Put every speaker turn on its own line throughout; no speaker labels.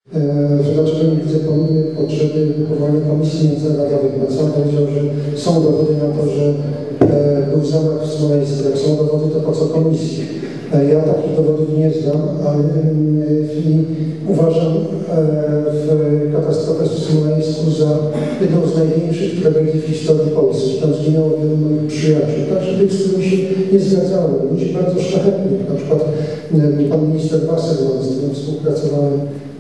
Dlaczego nie widzę potrzeby powołania komisji międzynarodowej? Pan sam powiedział, że są dowody na to, że był zamach w Smoleńsku. Jak są dowody, to po co komisji? Ja takich dowodów nie znam, ale uważam katastrofę w Smoleńsku za jedną z największych tragedii w historii Polski. Tam zginęło wielu moich przyjaciół, także tych, z którymi się nie zgadzałem. Ludzi bardzo szlachetnych, na przykład pan minister Wasserman, z którym współpracowałem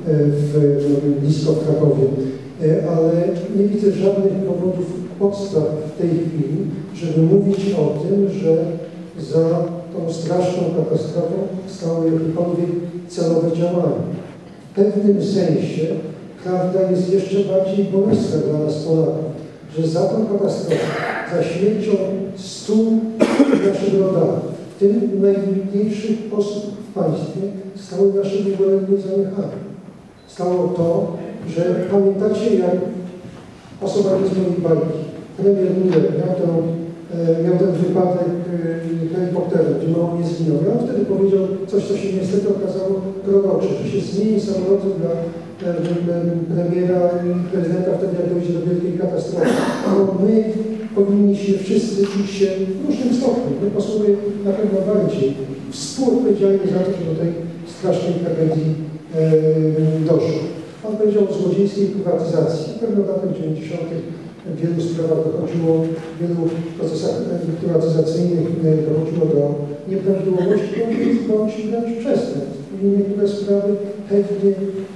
blisko w Krakowie, ale nie widzę żadnych powodów, podstaw w tej chwili, żeby mówić o tym, że za tą straszną katastrofą stało jakiekolwiek celowe działanie. W pewnym sensie prawda jest jeszcze bardziej bolesna dla nas Polaków, że za tą katastrofę, za śmiercią 100 naszych rodaków, w tym najwybitniejszych osób w państwie, stały nasze długoletnie zaniechania. Stało to, że pamiętacie, jak osoba z mojej bajki, premier Miller miał ten wypadek helikopterem, gdzie mało nie zginął. Ja on wtedy powiedział coś, co się niestety okazało prorocze, że się zmieni samoloty dla premiera i prezydenta wtedy, jak dojdzie do wielkiej katastrofy. No my powinniśmy wszyscy czuć się w różnym stopniu, my posłowie na pewno bardziej współodpowiedzialni za to, że do tej strasznej tragedii doszło. Pan powiedział o złodziejskiej prywatyzacji. Na pewno w latach 90. w wielu sprawach dochodziło, w wielu procesach prywatyzacyjnych dochodziło do nieprawidłowości bądź wręcz przestępstw. I niektóre sprawy pewnie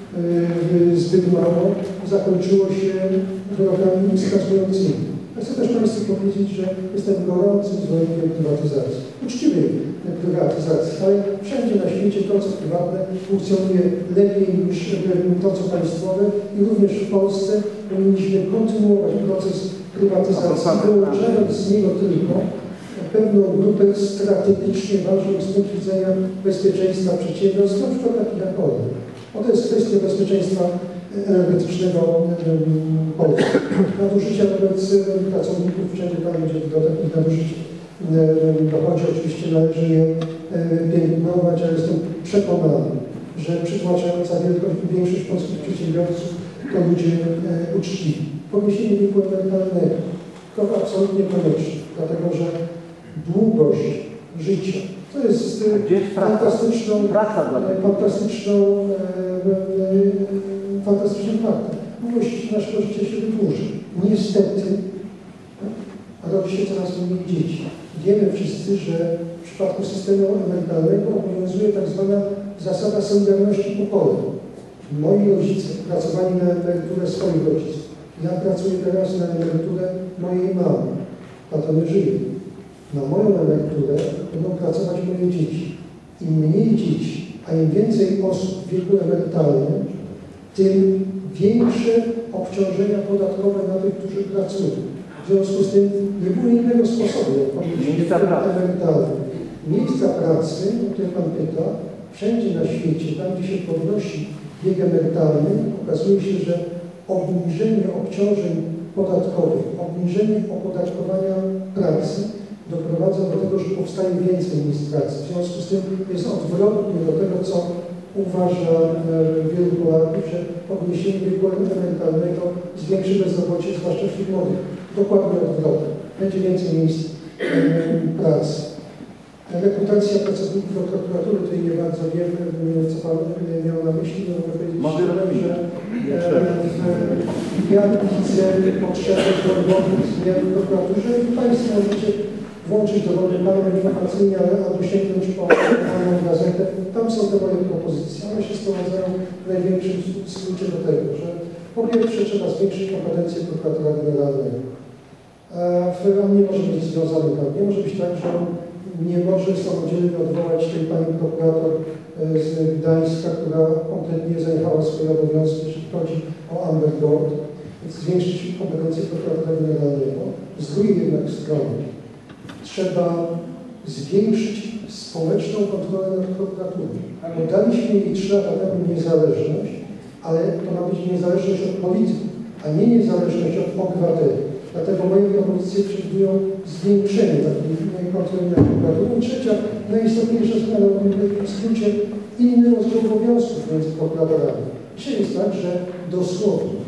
zbyt mało zakończyło się wyrokami skazującymi. Ja chcę też Państwu powiedzieć, że jestem gorącym zwolennikiem prywatyzacji, uczciwej prywatyzacji, ale wszędzie na świecie to, co prywatne, funkcjonuje lepiej niż to, co państwowe i również w Polsce powinniśmy kontynuować proces prywatyzacji, wyłączając z niego tylko pewną grupę strategicznie ważną z punktu widzenia bezpieczeństwa przedsiębiorstw, na przykład takich jak Orlen. To jest kwestia bezpieczeństwa energetycznego Polski. Nadużycia wobec pracowników, wszędzie tam, gdzie do takich nadużyć dochodzi, oczywiście należy je pielęgnować, ale jestem przekonany, że przytłaczająca większość polskich przedsiębiorców to ludzie uczciwi. Podniesienie wieku emerytalnego to absolutnie konieczne, dlatego że długość życia to jest fantastyczny fakt. Długość naszego życia się wydłuży. Niestety rodzi się coraz mniej dzieci. Wiemy wszyscy, że w przypadku systemu emerytalnego obowiązuje tak zwana zasada solidarności pokoleń. Moi rodzice pracowali na emeryturę swoich rodziców. Ja pracuję teraz na emeryturę mojej mamy. Tato nie żyje. Na moją emeryturę będą pracować moje dzieci. Im mniej dzieci, a im więcej osób w wieku emerytalnym, tym większe obciążenia podatkowe na tych, którzy pracują. W związku z tym nie było innego sposobu, jak powiedzieć, emerytalny. Miejsca pracy, o które Pan pyta, wszędzie na świecie, tam gdzie się podnosi wiek emerytalny, okazuje się, że obniżenie obciążeń podatkowych, obniżenie opodatkowania pracy doprowadza do tego, że powstaje więcej miejsc pracy. W związku z tym jest odwrotnie do tego, co uważa wielu Polaków, że podniesienie wieku emerytalnego zwiększy bezrobocie, zwłaszcza wśród młodych. Dokładnie odwrotnie. Będzie więcej miejsc pracy. Rekrutacja pracowników do prokuratury, tutaj nie bardzo wiem, co Pan miał na myśli, no mogę powiedzieć, że ja widzę potrzebę głębokich zmian w prokuraturze i Państwo możecie włączyć dowolny panel informacyjny, albo sięgnąć po daną gazetę. Tam są te moje propozycje. One się sprowadzają w największym skrócie do tego, że po pierwsze trzeba zwiększyć kompetencje prokuratora generalnego. On nie może być związany tam. Nie może być tak, że on nie może samodzielnie odwołać tej pani prokurator z Gdańska, która kompletnie zaniechała swoje obowiązki, jeśli chodzi o Amber Gold, więc zwiększyć kompetencje prokuratora generalnego. Z drugiej jednak strony trzeba zwiększyć społeczną kontrolę nad prokuraturą. Daliśmy jej 3 lata temu niezależność, ale to ma być niezależność od polityków, a nie niezależność od obywateli. Dlatego moje propozycje przewidują zwiększenie takiej kontroli nad prokuraturą. Trzecia, najistotniejsza zmiana, w skrócie, inny rozdział obowiązków między prokuratorami. Dzisiaj jest tak, że dosłownie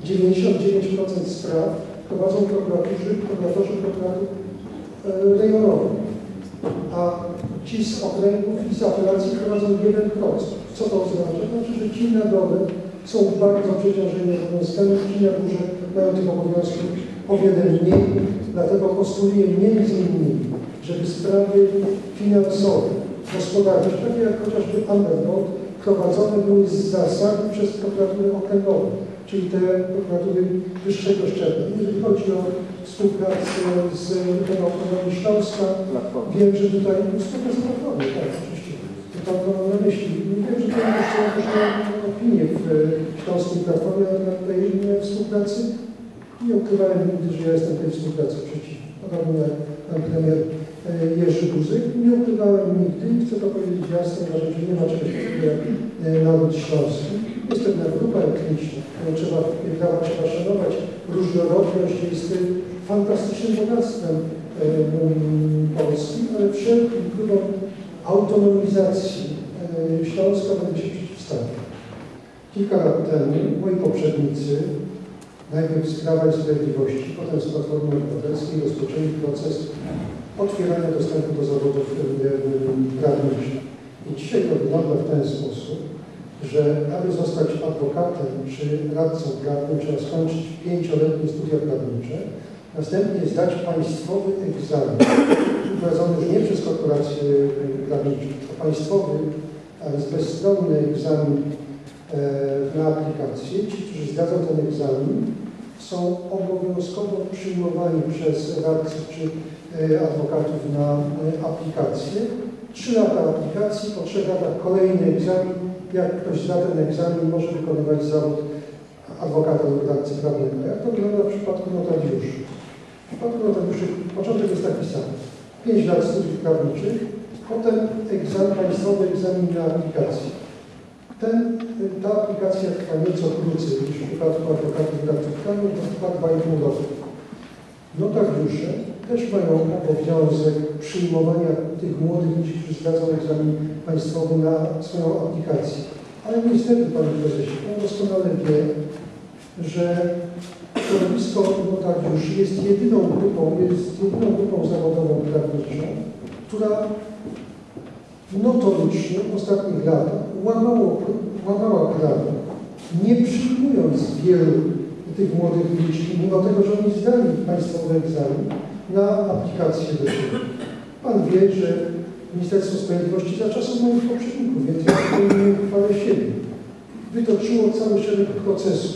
99% spraw prowadzą prokuratorzy prokuratur rejonowych, a ci z okręgów i z apelacji prowadzą 1%. Co to oznacza? Znaczy, że ci na dole są bardzo przeciążeni obowiązkami, ci na górze mają tych obowiązków o wiele mniej, dlatego postuluję między innymi, żeby sprawy finansowe, gospodarcze, takie jak chociażby Amber Gold, prowadzone były z zasady przez prokuratury okręgowe, czyli te prokuratury wyższego szczebla. Jeżeli chodzi o współpracę z Wydziałem Śląska, wiem, że tutaj współpracę Platformy, tak, oczywiście, to mam na myśli. Wiem, że tutaj jeszcze różne opinie w Śląskiej Platformie na temat tej współpracy. Nie ukrywałem nigdy, że ja jestem tej współpracy przeciwny. Podobnie jak pan premier Jerzy Buzek. Nie ukrywałem nigdy i chcę to powiedzieć jasno, uważam, że nie ma czegoś takiego jak naród śląski. Jest pewna grupa etniczna, którą trzeba szanować. Różnorodność jest fantastycznym bogactwem Polski, ale wszelkim próbom autonomizacji Śląska będę się przeciwstawiał. Kilka lat temu moi poprzednicy, najpierw z Prawa i Sprawiedliwości, potem z Platformy Obywatelskiej, rozpoczęli proces otwierania dostępu do zawodów prawniczych. I dzisiaj to wygląda w ten sposób, że aby zostać adwokatem czy radcą prawnym, trzeba skończyć 5-letnie studia prawnicze, następnie zdać państwowy egzamin, prowadzony już nie przez korporacje prawnicze, to państwowy, ale bezstronny egzamin na aplikację. Ci, którzy zdadzą ten egzamin, są obowiązkowo przyjmowani przez radców czy adwokatów na aplikację. 3 lata aplikacji, po 3 latach kolejny egzamin. Jak ktoś zda ten egzamin, może wykonywać zawód adwokata lub radcy prawnego. Jak to wygląda w przypadku notariuszy? W przypadku notariuszy początek jest taki sam. 5 lat studiów prawniczych, potem państwowy egzamin na aplikację. Ta aplikacja trwa nieco krócej niż w przypadku adwokatów i radców prawnych, to trwa 2,5 roku. Notariusze też mają obowiązek przyjmowania tych młodych ludzi, którzy zdadzą egzamin państwowy na swoją aplikację. Ale niestety, panie prezesie, pan doskonale wie, że środowisko notariuszy jest jedyną grupą zawodową prawniczą, która notorycznie w ostatnich latach łamała prawo, nie przyjmując wielu tych młodych ludzi, mimo tego, że oni zdali państwowy egzamin na aplikację do siebie. Pan wie, że Ministerstwo Sprawiedliwości za czasów moich poprzedników, więc ja nie chwalę siebie, wytoczyło cały szereg procesów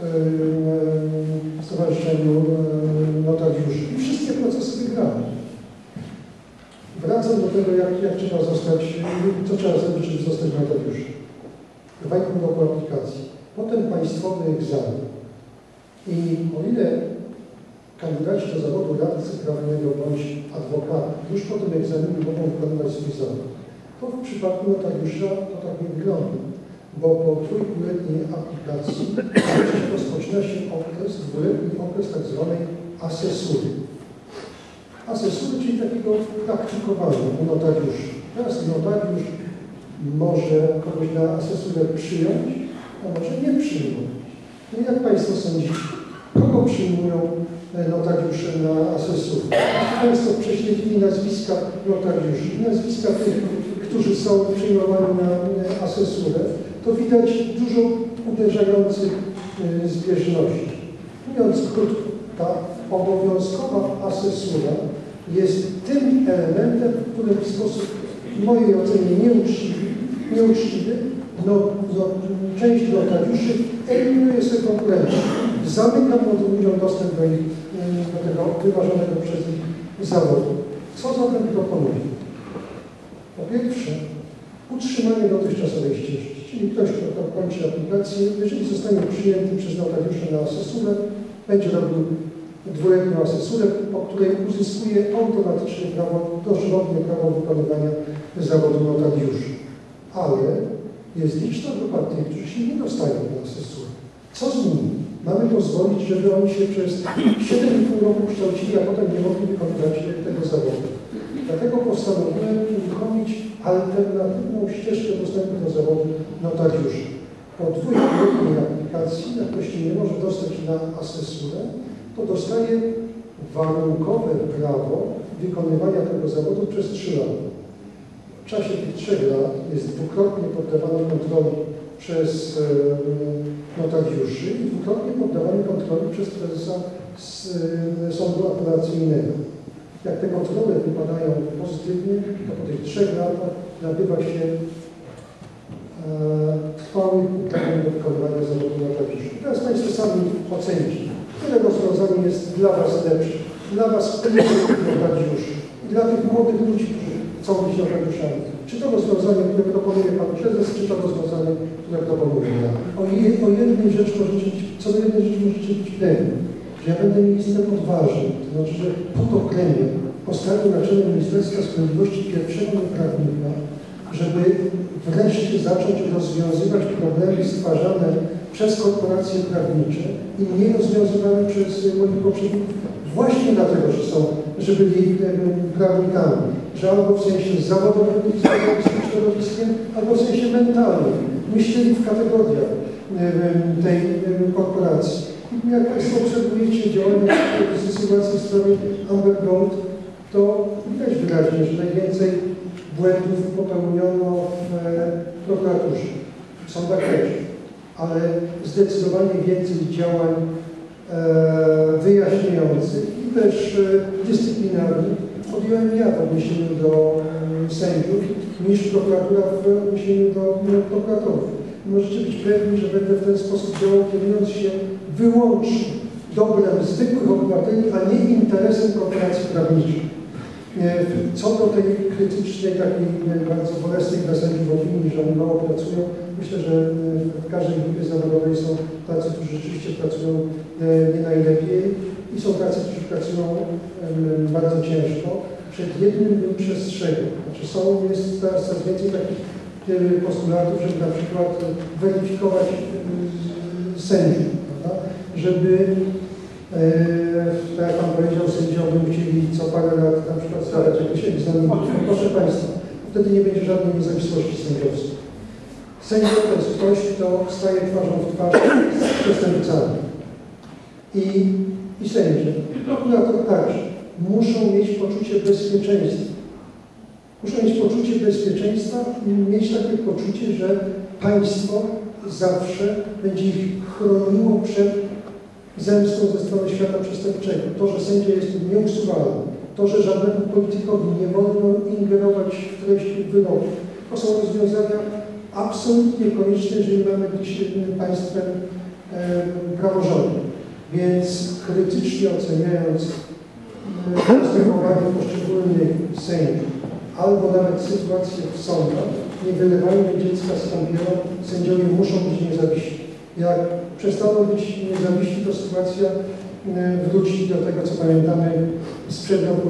w Stowarzyszeniu Notariuszy i wszystkie procesy wygrane. Wracam do tego, jak trzeba zostać, co trzeba zrobić, żeby zostać notariuszem. 2,5 roku aplikacji, potem państwowy egzamin. I o ile kandydaci do zawodu radcy prawnego bądź adwokata już po tym egzaminie mogą wykonywać swój zawód, to w przypadku notariusza to tak nie wygląda, bo po 3-letniej aplikacji rozpoczyna się okres, 2-letni okres tak zwanej asesury. Asesury, czyli takiego praktykowania u notariuszy. Teraz notariusz może kogoś na asesurę przyjąć, a może nie przyjąć. No i jak Państwo sądzicie, kogo przyjmują notariusze na asesurę? Jeśli Państwo prześledzili nazwiska notariuszy, nazwiska tych, którzy są przyjmowani na asesurę, to widać dużo uderzających zbieżności. Mówiąc krótko, ta obowiązkowa asesura jest tym elementem, który w sposób w mojej ocenie nieuczciwy część notariuszy eliminuje sobie konkurencję. Zamyka młodym ludziom dostęp do tego wymarzonego przez nich zawodu. Co zatem proponuję? Po pierwsze, utrzymanie dotychczasowej ścieżki, czyli ktoś, kto kończy aplikację, jeżeli zostanie przyjęty przez notariusza na asesurę, będzie robił 2-letnią asesurę, po której uzyskuje automatycznie dożywotnie prawo wykonywania zawodu notariusza. Ale jest liczna grupa tych, którzy się nie dostają na asesurę. Co z nimi? Mamy pozwolić, żeby oni się przez 7,5 roku kształcili, a potem nie mogli wykonywać tego zawodu. Dlatego postanowiłem uruchomić alternatywną ścieżkę dostępu do zawodu notariusza. po dwuletniej aplikacji, jak ktoś nie może dostać na asesurę, to dostaje warunkowe prawo wykonywania tego zawodu przez 3 lata. W czasie tych 3 lat jest dwukrotnie poddawany kontroli przez notariuszy i dwukrotnie poddawany kontroli przez prezesa sądu apelacyjnego. Jak te kontrole wypadają pozytywnie, to po tych 3 latach nabywa się trwały uprawnień do wykonywania zawodu notariusza. Teraz Państwo sami ocenicie, które rozwiązanie jest dla Was lepsze, dla Was notariuszy i dla tych młodych ludzi, którzy chcą być notariuszami. Czy to rozwiązanie, które proponuje Pan Prezes, czy to rozwiązanie, które proponuje ja. O jednej rzeczy możecie być, co do jednej rzeczy możecie być pewni, że ja będę ministrem odważnym, to znaczy, że po to premier postawił na czele Ministerstwa Sprawiedliwości pierwszego prawnika, żeby wreszcie zacząć rozwiązywać problemy stwarzane przez korporacje prawnicze i nie rozwiązywane przez moich poprzedników właśnie dlatego, że byli prawnikami, że albo w sensie zawodowym byli związani z tym środowiskiem, albo w sensie mentalnym. Myśleli w kategoriach tej korporacji. Jak Państwo obserwujecie działania w sytuacji w sprawie Amber Gold, to widać wyraźnie, że najwięcej błędów popełniono w prokuraturze, w sądach też, ale zdecydowanie więcej działań wyjaśniających i też dyscyplinarnych podjąłem ja w odniesieniu do sędziów niż prokuratura w odniesieniu do prokuratorów. Możecie być pewni, że będę w ten sposób działał, kierując się wyłącznie dobrem zwykłych obywateli, a nie interesem korporacji prawniczych. Co do tej krytycznej, takiej bardzo bolesnej dla sędziów opinii, że oni mało pracują, myślę, że w każdej grupie zawodowej są tacy, którzy rzeczywiście pracują nie najlepiej i są tacy, którzy pracują bardzo ciężko. Przed jednym bym przestrzegał. Znaczy jest teraz coraz więcej takich postulatów, żeby na przykład weryfikować sędziów, prawda? Żeby tak jak Pan powiedział, sędziowie musieli co parę lat na przykład stawiać jakieś egzaminy. Proszę Państwa, wtedy nie będzie żadnej niezawisłości sędziowskiej. Sędzia to jest ktoś, kto staje twarzą w twarz z przestępcami. I sędzia, i prokurator także, muszą mieć poczucie bezpieczeństwa. Muszą mieć poczucie bezpieczeństwa i mieć takie poczucie, że państwo zawsze będzie ich chroniło przed zemstą ze strony świata przestępczego. To, że sędzia jest nieusuwalny, to, że żadnemu politykowi nie wolno ingerować w treść wyroków, to są rozwiązania absolutnie konieczne, jeżeli mamy być państwem praworządnym. Więc krytycznie oceniając postępowanie poszczególnych sędziów, albo nawet sytuację w sądach, nie wylewajmy dziecka z kąpielą, sędziowie muszą być niezawiśli. Jak przestaną być niezawiśli, to sytuacja wróci do tego, co pamiętamy sprzed roku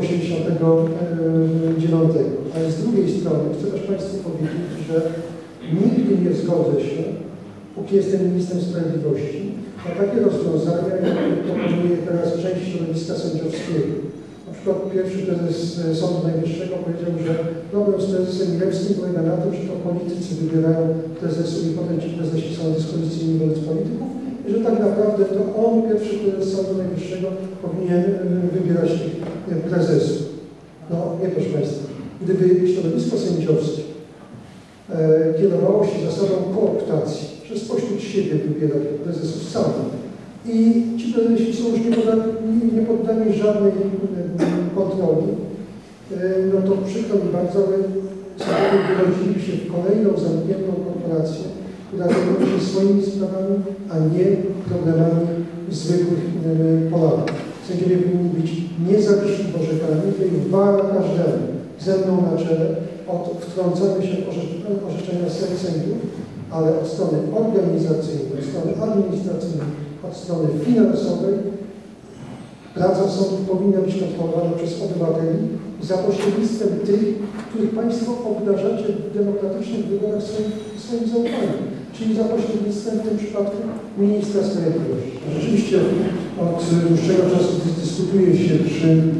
1989. Ale z drugiej strony chcę też Państwu powiedzieć, że nigdy nie zgodzę się, póki jestem ministrem sprawiedliwości, na takie rozwiązania, jakie proponuje teraz część środowiska sędziowskiego. Na przykład pierwszy prezes Sądu Najwyższego powiedział, że problem z prezesem Milewskim polega na tym, że to politycy wybierają prezesów i potem ci prezesi są dyspozycyjni wobec polityków i że tak naprawdę to on, pierwszy prezes Sądu Najwyższego, powinien wybierać tych prezesów. No nie, proszę Państwa. Gdyby środowisko sędziowskie kierowało się zasadą kooptacji, że spośród siebie wybiera prezesów sądu i ci prezesi są już nie poddani żadnej kontroli, no to przykro mi bardzo, ale sędziowie wyrodzili się w kolejną zamkniętą korporację, która zajmuje się swoimi sprawami, a nie problemami zwykłych Polaków. Sędziowie powinni być niezawiśli w orzekaniu, tutaj wara każdemu ze mną na czele od wtrącania się w orzeczenia sędziów, ale od strony organizacyjnej, od strony administracyjnej, od strony finansowej praca sądów powinna być kontrolowana przez obywateli za pośrednictwem tych, których Państwo obdarzacie w demokratycznych wyborach swoim zaufaniem, czyli za pośrednictwem w tym przypadku ministra sprawiedliwości. Rzeczywiście od dłuższego czasu dyskutuje się, czy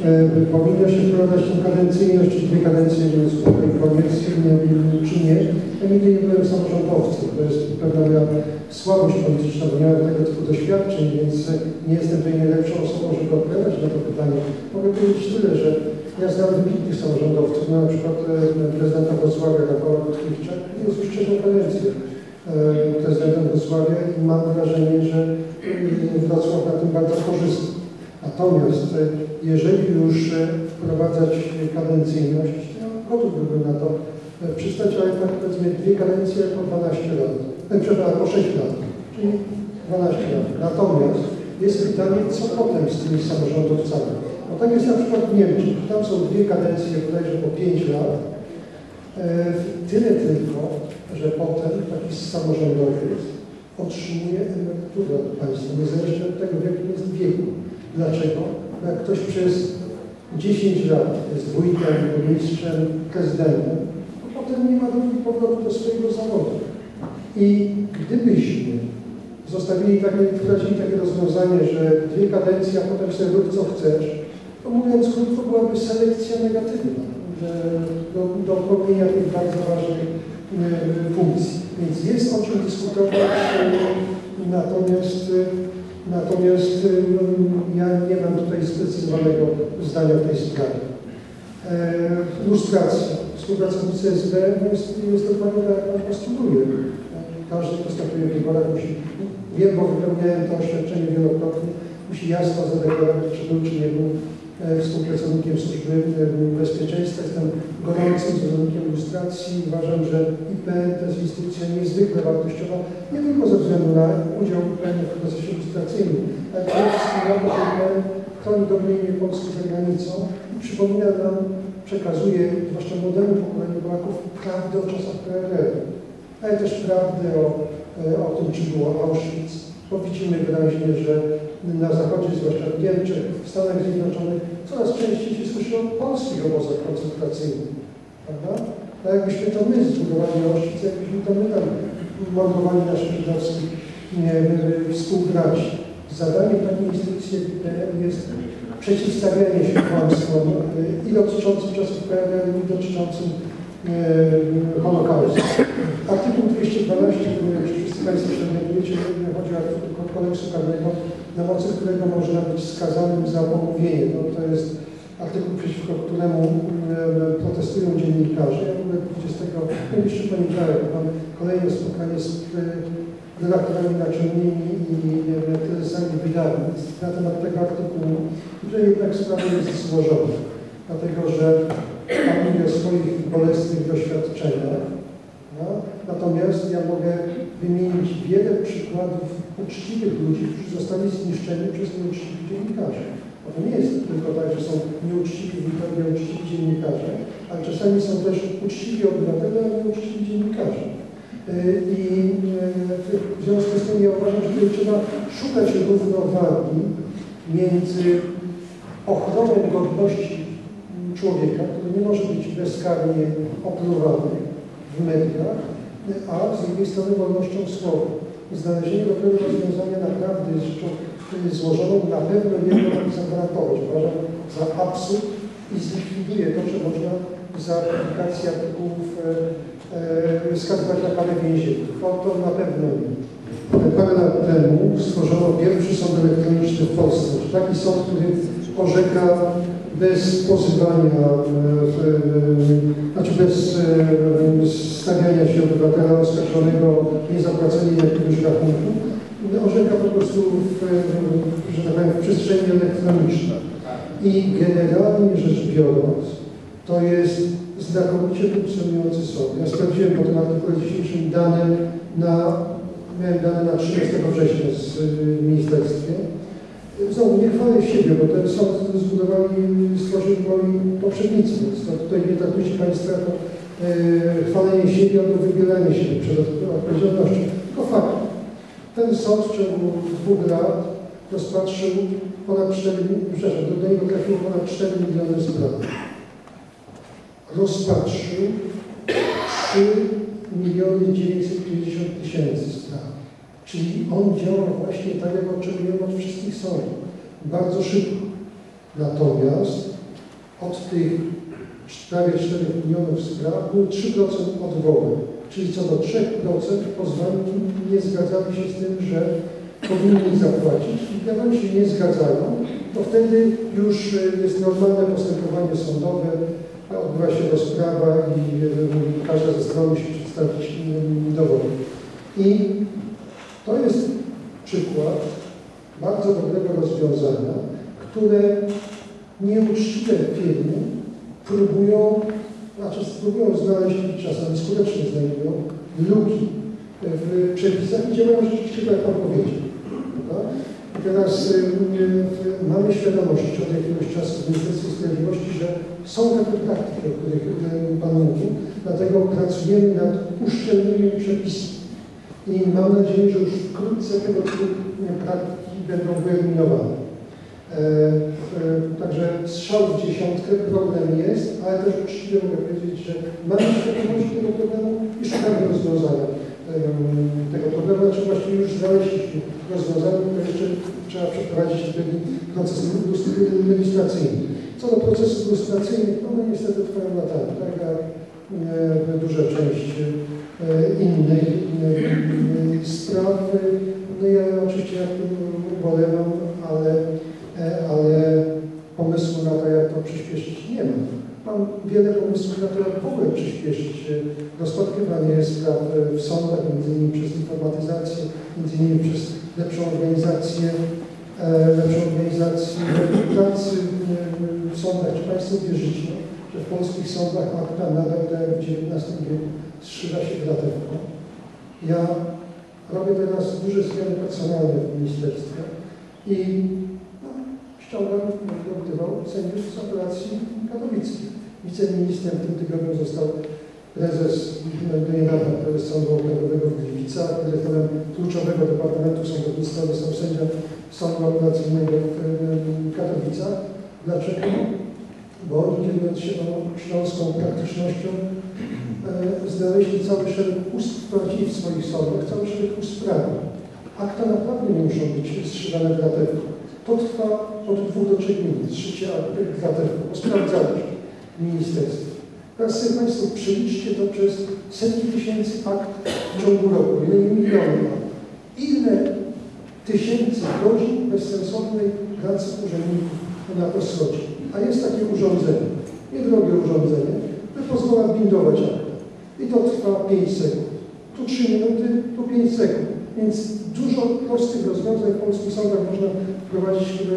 powinno się wprowadzać tę kadencyjność, czy 2 kadencje, spokój, koniec, czy nie. Ja nigdy nie byłem samorządowcem. To jest pewna moja słabość polityczna, bo miałem tego typu doświadczeń, więc nie jestem tutaj najlepszą osobą, żeby odpowiadać na to pytanie. Mogę powiedzieć tyle, że ja znam wybitnych samorządowców, na przykład prezydenta Wrocławia, Rafała Rutkiewicza, jest już 3. kadencję prezydentem Wrocławia i mam wrażenie, że Wrocław na tym bardzo korzysta. Natomiast jeżeli już wprowadzać kadencyjność, to gotów byłbym na to przystać, ale tak powiedzmy 2 kadencje po 12 lat, przepraszam, po 6 lat, czyli 12 lat. Natomiast jest pytanie, co potem z tymi samorządowcami? No tak jest na przykład w Niemczech, tam są 2 kadencje bodajże po 5 lat, tyle tylko, że potem taki samorządowiec otrzymuje emeryturę od państwa, niezależnie od tego, w jakim jest wieku. Dlaczego? Jak ktoś przez 10 lat jest wójtem, burmistrzem, prezydentem, to potem nie ma drogi powrotu do swojego zawodu. I gdybyśmy wprowadzili takie rozwiązanie, że 2 kadencje, a potem sobie rób co chcesz, to mówiąc krótko, byłaby selekcja negatywna do pełnienia tych bardzo ważnych funkcji. Więc jest o czym dyskutować, natomiast ja nie mam tutaj zdecydowanego zdania w tej sprawie. Lustracja. Współpracownicy SB jest dokładnie tak, jak pan postuluje. Każdy, kto startuje w wyborach, musi, wiem, bo wypełniałem to oświadczenie wielokrotnie, musi jasno zadeklarować, czy był, czy nie był współpracownikiem Służby Bezpieczeństwa. Jestem gorącym zwolennikiem lustracji. Uważam, że IPN to jest instytucja niezwykle wartościowa, nie tylko ze względu na udział IPN w procesie lustracyjnym, ale przede wszystkim na to, że IPN chroni dobre imię Polski za granicą i przypomina nam, przekazuje, zwłaszcza młodemu pokoleniu Polaków, prawdę o czasach PRL, ale też prawdę o tym, czy było Auschwitz, bo widzimy wyraźnie, że na Zachodzie, zwłaszcza w Niemczech, w Stanach Zjednoczonych, coraz częściej się słyszy o polskich obozach koncentracyjnych. Prawda? A jakbyśmy to my zbudowali Auschwitz, jakbyśmy to my tam mordowali naszych żydowskich współbraci. Zadaniem takiej instytucji jak IPN jest przeciwstawianie się kłamstwom i dotyczącym czasów PRL, i dotyczącym Holokaustu. Artykuł 212, który wszyscy Państwo się orientujecie, chodzi o artykuł kodeksu karnego, na mocy którego można być skazanym za pomówienie. No, to jest artykuł, przeciwko któremu protestują dziennikarze. Ja w ogóle 20, jeszcze poniedziałek mam kolejne spotkanie z redaktorami naczelnymi i prezesami wydawnictw na temat tego artykułu, że jednak sprawa jest złożona, dlatego że pan mówi o swoich bolesnych doświadczeniach. No? Natomiast ja mogę wymienić wiele przykładów uczciwych ludzi, którzy zostali zniszczeni przez nieuczciwych dziennikarzy. Bo to nie jest tylko tak, że są nieuczciwi widzowie, nieuczciwi dziennikarze, ale czasami są też uczciwi obywatele, ale nieuczciwi dziennikarze. I w związku z tym ja uważam, że tutaj trzeba szukać równowagi między ochroną godności człowieka, który nie może być bezkarnie opluwany w mediach, a z drugiej strony wolnością słowa. Znalezienie dobrego rozwiązania naprawdę jest rzeczą złożoną, na pewno nie można zagwarantować. Uważam za absurd i zlikwiduje to, że można za publikację artykułów skazywać na karę więzienia. To na pewno nie. Parę lat temu stworzono pierwszy sąd elektroniczny w Polsce. Taki sąd, który orzeka bez pozywania, znaczy bez stawiania się obywatela oskarżonego niezapłacenia jakiegoś rachunku, orzeka po prostu że tak powiem, w przestrzeni elektronicznej. I generalnie rzecz biorąc, to jest znakomicie funkcjonujący sąd. Ja sprawdziłem po tym artykule dzisiejszym miałem dane na 13 września w ministerstwie. Znowu nie chwalę siebie, bo ten sąd stworzyli moi poprzednicy, więc to tutaj nie traktujcie Państwa jako chwalenie siebie albo wybieranie siebie przed odpowiedzialnością. Tylko fakt. Ten sąd w ciągu 2 lat rozpatrzył ponad 4 miliony, do niego trafiło ponad 4 miliony spraw. Rozpatrzył 3 950 000 spraw. Czyli on działa właśnie tak, jak oczekujemy od wszystkich sądów. Bardzo szybko. Natomiast od tych prawie 4 milionów spraw było 3% odwołań. Czyli co do 3% pozwani nie zgadzali się z tym, że powinni zapłacić i kiedy się nie zgadzają, to wtedy już jest normalne postępowanie sądowe, odbywa się rozprawa i każda ze stron musi przedstawić dowody. I to jest przykład bardzo dobrego rozwiązania, które nieuczciwe firmy próbują znaleźć, czasami skutecznie znajdują luki w przepisach i działają rzeczywiście, tak jak Pan powiedział. I teraz mamy świadomość od jakiegoś czasu w Ministerstwie Sprawiedliwości, że są takie praktyki, o których Pan mówił, dlatego pracujemy nad uszczelnieniem przepisów. I mam nadzieję, że już wkrótce tego typu praktyki będą wyeliminowane. Także strzał w dziesiątkę, problem jest, ale też uczciwie mogę powiedzieć, że mamy świadomość tego problemu i szukamy rozwiązania tego problemu. Znaczy właściwie już znaleźliśmy rozwiązanie, które jeszcze trzeba przeprowadzić pewien proces legislacyjny. Co do procesów legislacyjnych, one niestety trwają latami, tak jak duża część innych spraw. No ja oczywiście jak tym ubolewam, ale pomysłu na to, jak to przyspieszyć, nie mam. Mam wiele pomysłów na to, jak w ogóle przyspieszyć rozpatrywanie spraw w sądach, między innymi przez informatyzację, między innymi przez lepszą organizację pracy w sądach. Czy Państwo wierzycie, że w polskich sądach akta nadal tak w XIX wieku strzyga się gratewką? Ja robię teraz duże zmiany personalne w ministerstwie i ściągam, odbywał sędziów z apelacji katowickich. Wiceministrem w tym tygodniu został prezes, do niedawna prezes Sądu Okręgowego w Gliwicach, dyrektorem kluczowego Departamentu Sądownictwa został sędzia Sądu Apelacyjnego w Katowicach. Dlaczego? Bo oni, kierując się tą śląską praktycznością, znaleźli cały szereg wprowadzili w swoich sądach cały szereg usprawnień. Akta naprawdę nie muszą być strzygane gratewką. To trwa od 2 do 3 minut, zszycie gratewką, sprawdzaliśmy w ministerstwie. Teraz sobie Państwo przeliczcie to przez setki tysięcy akt w ciągu roku, ile milionów, ile tysięcy godzin bezsensownej pracy urzędników na to schodzi. A jest takie urządzenie, niedrogie urządzenie, które pozwala bindować akta. I to trwa 5 sekund. Tu 3 minuty, tu 5 sekund. Więc dużo prostych rozwiązań w polskich sądach można wprowadzić, które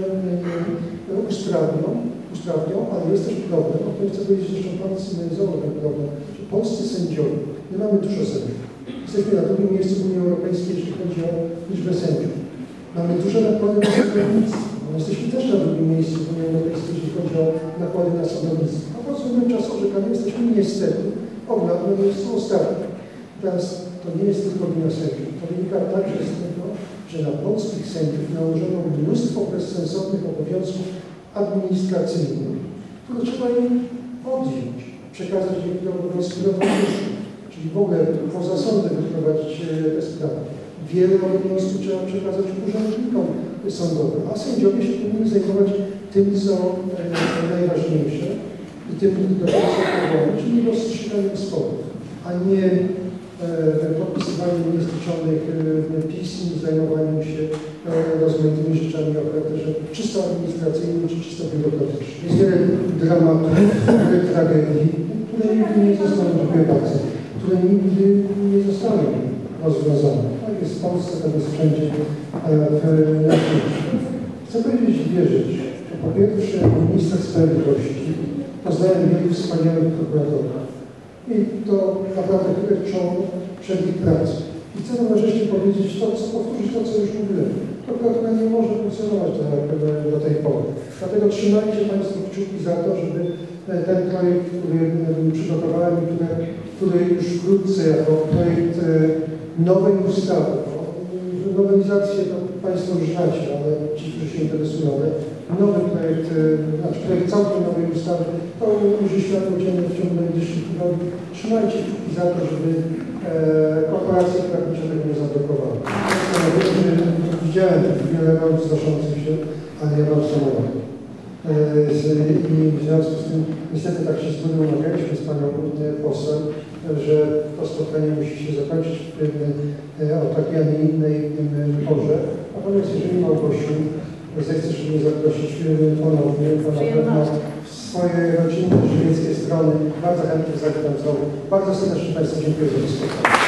usprawnią, ale jest też problem, o którym chcę powiedzieć, że Pan sygnalizował ten problem, że polscy sędziowie, my mamy dużo sędziów. Jesteśmy na drugim miejscu w Unii Europejskiej, jeśli chodzi o liczbę sędziów. Mamy duże nakłady na sądownictwo. Jesteśmy też na drugim miejscu w Unii Europejskiej, jeśli chodzi o nakłady na sądownictwo. A pod względem czas orzekania jesteśmy niestety na miejscu ostatnim. Teraz to nie jest tylko wina sędziów. To wynika także z tego, że na polskich sędziów nałożono mnóstwo bezsensownych obowiązków administracyjnych, które trzeba im odjąć, przekazać je do obowiązku równością, czyli w ogóle poza sądem wyprowadzić te sprawy. Wiele obowiązków trzeba przekazać urzędnikom sądowym, a sędziowie się powinni zajmować tym, co najważniejsze i tym, do czego są powołani, czyli rozstrzyganiem sporów, a nie podpisywaniem niezliczonych pism, zajmowaniem się rozmaitymi rzeczami o charakterze czysto administracyjnym czy czysto biurokratycznym. Jest wiele dramatów, wiele tragedii, które nigdy nie zostaną, dziękuję bardzo, które nigdy nie zostaną rozwiązane. Tak jest w Polsce, tak jest wszędzie na świecie. Chcę powiedzieć dwie rzeczy. Po pierwsze, minister sprawiedliwości, poznałem wielu wspaniałych prokuratorów. I to naprawdę czoło przed ich pracą. I chcę wreszcie powiedzieć to, powtórzyć to, co już mówiłem. Prokuratura nie może funkcjonować do tej pory. Dlatego trzymajcie Państwo kciuki za to, żeby ten projekt, który przygotowałem i który już wkrótce jako projekt nowej ustawy, nowelizację to Państwo już znacie, ale ci, którzy się interesują, ale nowy projekt, projekt całkiem nowej ustawy, to ujrzy światło dzienne w ciągu najbliższych tygodni. Trzymajcie kciuki za to, żeby korporacje prawnicze tego nie zablokowały. Widziałem wiele rąk znoszących się, ale ja mam samolot. I w związku z tym niestety tak się umawialiśmy z panią poseł, że to spotkanie musi się zakończyć o takiej, a nie innej porze. Natomiast jeżeli Małgosiu zechcesz mnie zaprosić ponownie, to na pewno z swojej rodziny, żywieckiej strony bardzo chętnie zagram znowu. Bardzo serdecznie Państwu dziękuję za spotkanie.